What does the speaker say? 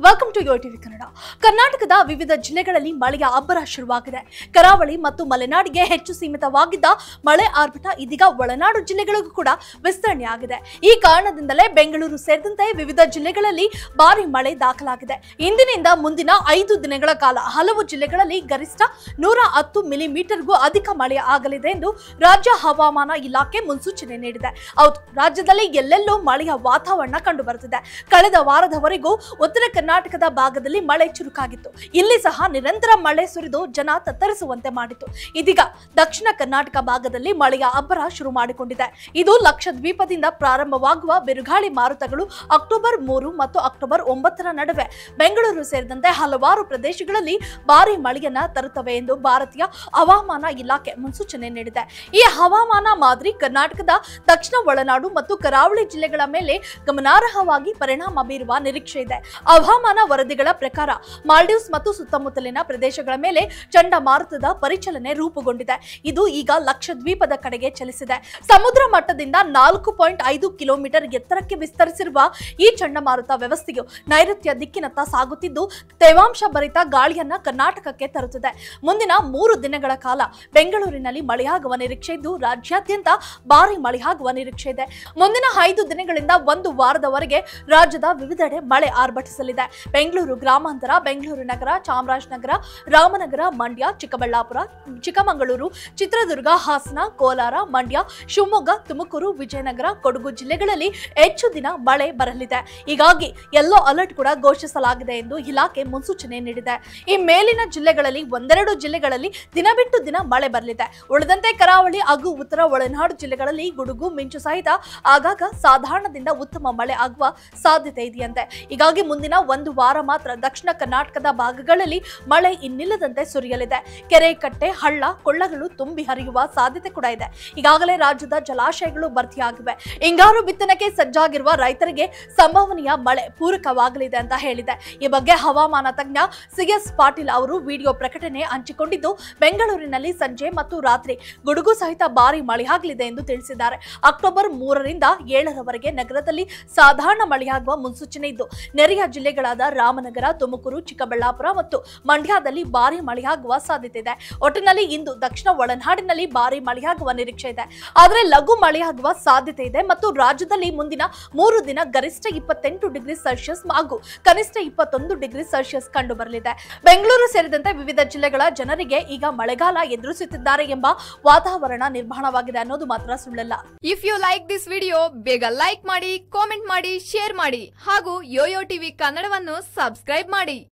Welcome to ಯೋಟಿವಿ Kannada. ಕರ್ನಾಟಕದ ವಿವಿಧ ಜಿಲ್ಲೆಗಳಲ್ಲಿ ಮಳೆಯ ಅಬ್ಬರ ಶುರುವಾಗಿದೆ. ಕರಾವಳಿ ಮತ್ತು ಮಲೆನಾಡಿಗೆ ಹೆಚ್ಚು ಸೀಮಿತವಾಗಿದ್ದ ಮಳೆ ಆರ್ಭಟ ಇದೀಗ ಒಳನಾಡು ಜಿಲ್ಲೆಗಳಿಗೂ ಕೂಡ ವಿಸ್ತರಣೆಯಾಗಿದೆ. ಈ ಕಾರಣದಿಂದಲೇ ಬೆಂಗಳೂರು ಸೇರಿದಂತೆ ವಿವಿಧ ಜಿಲ್ಲೆಗಳಲ್ಲಿ ಭಾರಿ ಮಳೆ ದಾಖಲಾಗಿದೆ. ಇಂದಿನಿಂದ ಮುಂದಿನ 5 ದಿನಗಳ ಕಾಲ ಹಲವು ಜಿಲ್ಲೆಗಳಲ್ಲಿ ಗರಿಷ್ಠ 110 ಮಿಲಿಮೀಟರ್ಗೂ ಅಧಿಕ ಮಳೆ ಆಗಲಿದೆ ಎಂದು ರಾಜ್ಯ ಹವಾಮಾನ ಇಲಾಖೆ ಮುನ್ಸೂಚನೆ ನೀಡಿದೆ. ಹೌದು, ರಾಜ್ಯದಲ್ಲಿ ಎಲ್ಲೆಲ್ಲೂ ಮಳೆಯ ವಾತಾವರಣ ಕಂಡು ಬರುತ್ತಿದೆ. ಕಳೆದ ವಾರದವರೆಗೂ ಉತ್ತರ ಕರ್ನಾಟಕದ ಭಾಗದಲ್ಲಿ ಮಳೆ ಚುರುಕಾಗಿತ್ತು. ಇಲ್ಲಿ ಸಹ ನಿರಂತರ ಮಳೆ ಸುರಿದು ಜನ ತತ್ತರಿಸುವಂತೆ ಮಾಡಿತು. ಇದೀಗ ದಕ್ಷಿಣ ಕರ್ನಾಟಕ ಭಾಗದಲ್ಲಿ ಮಳೆಯ ಅಬ್ಬರ ಶುರು ಮಾಡಿಕೊಂಡಿದೆ. ಇದು ಲಕ್ಷದ್ವೀಪದಿಂದ ಪ್ರಾರಂಭವಾಗುವ ಬಿರುಗಾಳಿ ಮಾರುತಗಳು ಅಕ್ಟೋಬರ್ 3 ಮತ್ತು ಅಕ್ಟೋಬರ್ 9 ನಡುವೆ ಬೆಂಗಳೂರು ಸೇರಿದಂತೆ ಹಲವಾರು ಪ್ರದೇಶಗಳಲ್ಲಿ ಭಾರಿ ಮಳೆಯನ್ನ ತರುತ್ತವೆ ಎಂದು ಭಾರತೀಯ ಹವಾಮಾನ ಇಲಾಖೆ ಮುನ್ಸೂಚನೆ ನೀಡಿದೆ. ಈ ಹವಾಮಾನ ಮಾದರಿ ಕರ್ನಾಟಕದ ದಕ್ಷಿಣ ಒಳನಾಡು ಮತ್ತು ಕರಾವಳಿ ಜಿಲ್ಲೆಗಳ ಮೇಲೆ ಗಮನಾರ್ಹವಾಗಿ ಪರಿಣಾಮ ಬೀರುವ ನಿರೀಕ್ಷೆ ಇದೆ. ಹವಾಮಾನ ವರದಿಗಳ ಪ್ರಕಾರ ಮಾಲ್ಡೀವ್ಸ್ ಮತ್ತು ಸುತ್ತಮುತ್ತಲಿನ ಪ್ರದೇಶಗಳ ಮೇಲೆ ಚಂಡಮಾರುತದ ಪರಿಚಲನೆ ರೂಪುಗೊಂಡಿದೆ. ಇದು ಈಗ ಲಕ್ಷದ್ವೀಪದ ಕಡೆಗೆ ಚಲಿಸಿದೆ. ಸಮುದ್ರ ಮಟ್ಟದಿಂದ 4.5 ಕಿಲೋಮೀಟರ್ ಎತ್ತರಕ್ಕೆ ವಿಸ್ತರಿಸಿರುವ ಈ ಚಂಡಮಾರುತ ವ್ಯವಸ್ಥೆಯು ನೈಋತ್ಯ ದಿಕ್ಕಿನತ್ತ ಸಾಗುತ್ತಿದ್ದು ತೇವಾಂಶ ಭರಿತ ಗಾಳಿಯನ್ನ ಕರ್ನಾಟಕಕ್ಕೆ ತರುತ್ತಿದೆ. ಮುಂದಿನ 3 ದಿನಗಳ ಕಾಲ ಬೆಂಗಳೂರಿನಲ್ಲಿ ಮಳೆಯಾಗುವ ನಿರೀಕ್ಷೆ ಇದ್ದು ರಾಜ್ಯಾದ್ಯಂತ ಭಾರಿ ಮಳೆಯಾಗುವ ನಿರೀಕ್ಷೆ ಇದೆ. ಮುಂದಿನ 5 ದಿನಗಳಿಂದ 1 ವಾರದವರೆಗೆ ರಾಜ್ಯದ ವಿವಿಧೆಡೆ ಮಳೆ ಆರ್ಭಟಿಸಲಿದೆ. ಬೆಂಗಳೂರು ಗ್ರಾಮಾಂತರ, ಬೆಂಗಳೂರು ನಗರ, ಚಾಮರಾಜನಗರ, ರಾಮನಗರ, ಮಂಡ್ಯ, ಚಿಕ್ಕಬಳ್ಳಾಪುರ, ಚಿಕ್ಕಮಗಳೂರು, ಚಿತ್ರದುರ್ಗ, ಹಾಸನ, ಕೋಲಾರ, ಮಂಡ್ಯ, ಶಿವಮೊಗ್ಗ, ತುಮಕೂರು, ವಿಜಯನಗರ, ಕೊಡಗು ಜಿಲ್ಲೆಗಳಲ್ಲಿ ಹೆಚ್ಚು ದಿನ ಮಳೆ ಬರಲಿದೆ. ಹೀಗಾಗಿ ಯೆಲ್ಲೋ ಅಲರ್ಟ್ ಕೂಡ ಘೋಷಿಸಲಾಗಿದೆ ಎಂದು ಇಲಾಖೆ ಮುನ್ಸೂಚನೆ ನೀಡಿದೆ. ಈ ಮೇಲಿನ ಜಿಲ್ಲೆಗಳಲ್ಲಿ ಒಂದೆರಡು ಜಿಲ್ಲೆಗಳಲ್ಲಿ ದಿನ ಬಿಟ್ಟು ದಿನ ಮಳೆ ಬರಲಿದೆ. ಉಳಿದಂತೆ ಕರಾವಳಿ ಹಾಗೂ ಉತ್ತರ ಒಳನಾಡು ಜಿಲ್ಲೆಗಳಲ್ಲಿ ಗುಡುಗು ಮಿಂಚು ಸಹಿತ ಆಗಾಗ ಸಾಧಾರಣದಿಂದ ಉತ್ತಮ ಮಳೆ ಆಗುವ ಸಾಧ್ಯತೆ ಇದೆಯಂತೆ. ಹೀಗಾಗಿ ಮುಂದಿನ 1 ವಾರ ಮಾತ್ರ ದಕ್ಷಿಣ ಕರ್ನಾಟಕದ ಭಾಗಗಳಲ್ಲಿ ಮಳೆ ಇನ್ನಿಲ್ಲದಂತೆ ಸುರಿಯಲಿದೆ. ಕೆರೆ, ಕಟ್ಟೆ, ಹಳ್ಳ, ಕೊಳ್ಳಗಳು ತುಂಬಿ ಹರಿಯುವ ಸಾಧ್ಯತೆ ಕೂಡ ಇದೆ. ಈಗಾಗಲೇ ರಾಜ್ಯದ ಜಲಾಶಯಗಳು ಭರ್ತಿಯಾಗಿವೆ. ಹಿಂಗಾರು ಬಿತ್ತನೆಗೆ ಸಜ್ಜಾಗಿರುವ ರೈತರಿಗೆ ಸಂಭವನೀಯ ಮಳೆ ಪೂರಕವಾಗಲಿದೆ ಅಂತ ಹೇಳಿದೆ. ಈ ಬಗ್ಗೆ ಹವಾಮಾನ ತಜ್ಞ ಸಿಎಸ್ ಪಾಟೀಲ್ ಅವರು ವಿಡಿಯೋ ಪ್ರಕಟಣೆ ಹಂಚಿಕೊಂಡಿದ್ದು ಬೆಂಗಳೂರಿನಲ್ಲಿ ಸಂಜೆ ಮತ್ತು ರಾತ್ರಿ ಗುಡುಗು ಸಹಿತ ಭಾರಿ ಮಳೆಯಾಗಲಿದೆ ಎಂದು ತಿಳಿಸಿದ್ದಾರೆ. ಅಕ್ಟೋಬರ್ 3 ರಿಂದ 7 ರವರೆಗೆ ನಗರದಲ್ಲಿ ಸಾಧಾರಣ ಮಳೆಯಾಗುವ ಮುನ್ಸೂಚನೆ ಇದ್ದು ನೆರೆಯ ಜಿಲ್ಲೆಗಳಾದ ರಾಮನಗರ, ತುಮಕೂರು, ಚಿಕ್ಕಬಳ್ಳಾಪುರ ಮತ್ತು ಮಂಡ್ಯದಲ್ಲಿ ಭಾರಿ ಮಳೆಯಾಗುವ ಸಾಧ್ಯತೆ ಇದೆ. ಒಟ್ಟಿನಲ್ಲಿ ಇಂದು ದಕ್ಷಿಣ ಒಳನಾಡಿನಲ್ಲಿ ಭಾರಿ ಮಳೆಯಾಗುವ ನಿರೀಕ್ಷೆ ಇದೆ. ಆದರೆ ಲಘು ಮಳೆಯಾಗುವ ಸಾಧ್ಯತೆ ಇದೆ ಮತ್ತು ರಾಜ್ಯದಲ್ಲಿ ಮುಂದಿನ 3 ದಿನ ಗರಿಷ್ಠ 28 ಡಿಗ್ರಿ ಸೆಲ್ಸಿಯಸ್ ಹಾಗೂ ಕನಿಷ್ಠ 21 ಡಿಗ್ರಿ ಸೆಲ್ಸಿಯಸ್ ಕಂಡು ಬರಲಿದೆ. ಬೆಂಗಳೂರು ಸೇರಿದಂತೆ ವಿವಿಧ ಜಿಲ್ಲೆಗಳ ಜನರಿಗೆ ಈಗ ಮಳೆಗಾಲ ಎದುರಿಸುತ್ತಿದ್ದಾರೆ ಎಂಬ ವಾತಾವರಣ ನಿರ್ಮಾಣವಾಗಿದೆ ಅನ್ನೋದು ಮಾತ್ರ ಸುಳ್ಳಲ್ಲ. If you like this video ಬೇಗ ಲೈಕ್ ಮಾಡಿ, ಕಾಮೆಂಟ್ ಮಾಡಿ, ಶೇರ್ ಮಾಡಿ ಹಾಗೂ ಯೋಯೋ ಟಿವಿ ಕನ್ನಡವನ್ನು ಸಬ್ಸ್ಕ್ರೈಬ್ ಮಾಡಿ.